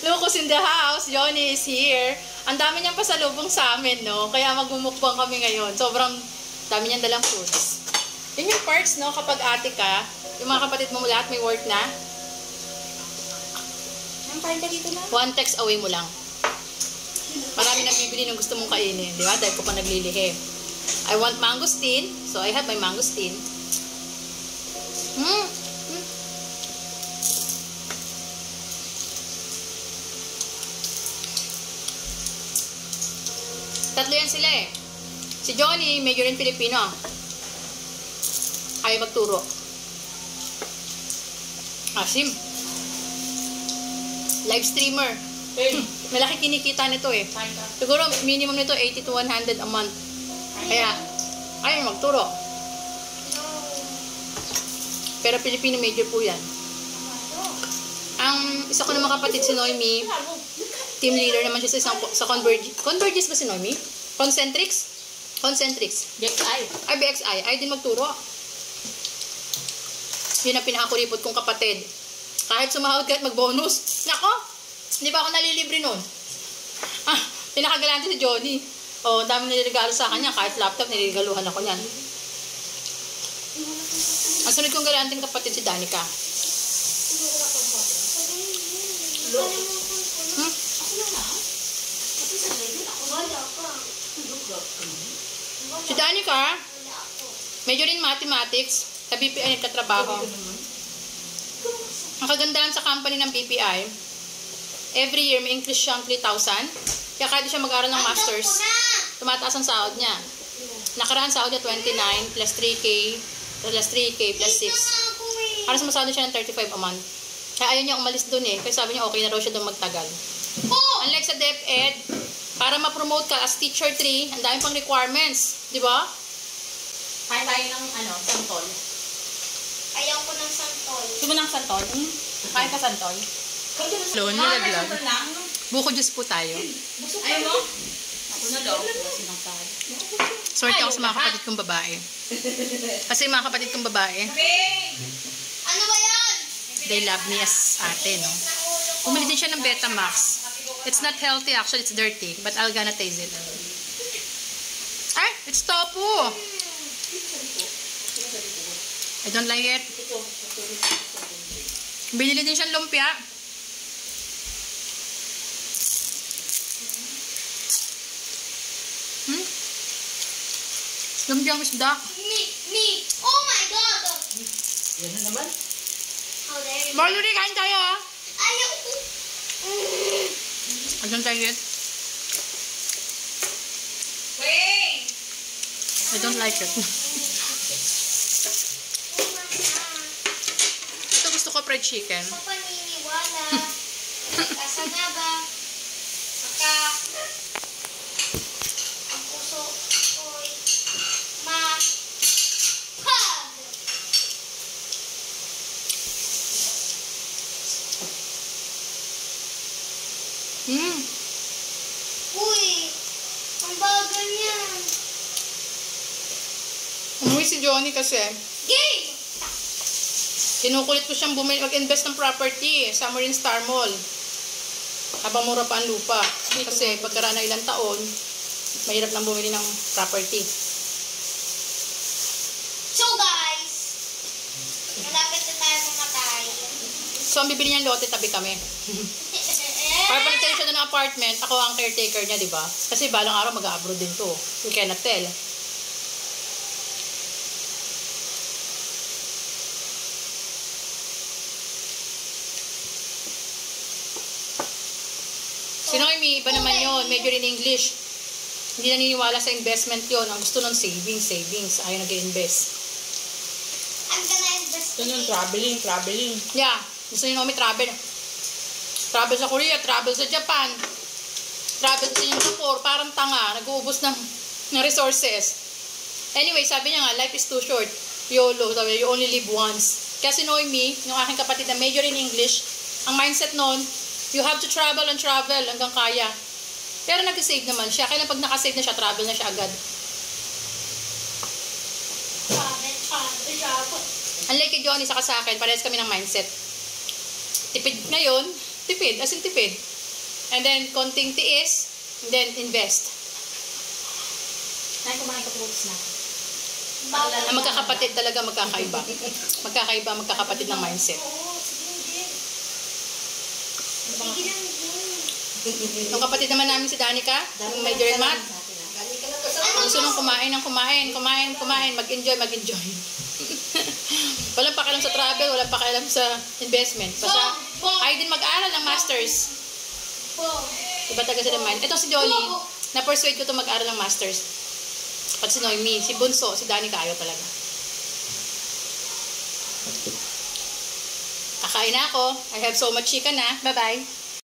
Lucas in the house. Johnny is here. Ang dami niyang pasalubong sa amin, no? Kaya magmumukbang kami ngayon. Sobrang dami niyang dalang foods. Yun yung parts, no? Kapag ate ka, yung mga kapatid mo lahat may work na. Ang kain ka dito na? One text away mo lang. Marami nagbibili ng gusto mong kainin. Di ba? Dahil ko pa naglilihi. I want mangosteen. So, I have my mangosteen. Tatlo yan sila eh. Si Johnny, medyo rin Pilipino. Ayaw magturo. Asim. Live streamer. Malaki kinikita nito eh. Siguro minimum nito 80 to 100 a month. Kaya, ayaw magturo. Pero Pilipino major po yan. Ang isa ko namang kapatid si Noemi, team leader naman siya sa Convergys ba si Noemi? Concentrix? BXI. Ay, BXI. Ay din magturo. Yun ang pinakakuripot kong kapatid. Kahit sumahod ka at mag-bonus. Nako! Hindi pa ako nalilibre nun. Pinakagalante si Johnny. Dami niliregalo sa kanya. Kahit laptop, niligaluhan ako niyan. Ang sunod kong galanting kapatid si Danica. Si Danica, medyo rin mathematics. Sa BPI nagkatrabaho. Ang kagandahan sa company ng BPI, every year may increase siyang 3,000. Kaya kahit siya mag-aaral ng masters, tumataas ang sahod niya. Nakaraan sahod niya 29 plus 3K plus 6. Halos masahod siya ng 35 a month. Kaya ayaw niya umalis dun eh. Kasi sabi niya okay na raw siya dun magtagal. Unlike sa DepEd, para ma-promote ka as teacher 3, ang dami pang requirements. Di ba? Kain tayo ng santol. Ayaw ko ng santol. Gusto mo ng santol? Kain ka santol? Loan, nilaglag. Buko juice po tayo. Ayaw mo? Ako na daw. Sorry ako sa mga kapatid kong babae. Kasi mga kapatid kong babae, Ano ba yan? they love me as ate, no? Bumili din siya ng Betamax. It's not healthy actually, it's dirty. But I'll gonna taste it. Ay, it's tofu! I don't like it. Binili din siyang lumpia. Lumpiang isda. Me. Oh my God. Yan na naman. How dare you? Marjorie, kain tayo ah. Ayaw ko. I don't like it. Wait! I don't like it. Ito gusto ko fried chicken. Sa paniniwala. Asa nga ba? Saka, ang puso ko'y mahal. Uy, ang bagal niyan. Umuwi si Johnny kasi Game! kinukulit ko siyang mag-invest ng property sa Marine Star Mall. Habang mura pa ang lupa. Kasi pagkaraan ng ilang taon, mahirap lang bumili ng property. So guys, malapit na tayo mamatay. So, ang bibili niyang lote, tabi kami. Para palitan siya ng apartment, ako ang caretaker niya, di ba? Kasi balang araw mag-abroad din to. You cannot tell. Si Noemi, iba naman yun. Major in English. Hindi naniniwala sa investment yon. Ang gusto nun, savings. Ayaw nag-invest. I'm gonna invest. Ito yung traveling. Yeah. Gusto ni Noemi travel. Travel sa Korea, travel sa Japan, travel sa Singapore, parang tanga, nag-uubos ng resources. Anyway, sabi niya nga, life is too short. YOLO, sabi niya, you only live once. Kasi Noemi, yung aking kapatid na major in English, ang mindset nun, you have to travel and travel hanggang kaya. Pero nag-save naman siya. Kaya pag nakasave na siya, travel na siya agad. Unlike kay Johnny, saka sa akin, parehas kami ng mindset. Tipid ngayon, tipid, as in tipid. And then, konting tiis. And then, invest. Tayo kumain ka fruits na. Ang magkakapatid talaga magkakaiba. Magkakaiba, magkakapatid ng mindset. Oo, sige, hindi. Sige lang din. Yung kapatid naman namin si Danica, yung may direct mat, gusto nung kumain ng kumain, mag-enjoy. Walang pakialam sa travel, walang pakialam sa investment. Basta, ayaw din mag-aral ng masters. Diba taga sila mind? Ito si Johnny, na-persuade ko to mag-aral ng masters. Pati si Noemi, si Bunso, si Danica, ayaw talaga. Kakain na ako. I have so much chicken na. Bye-bye.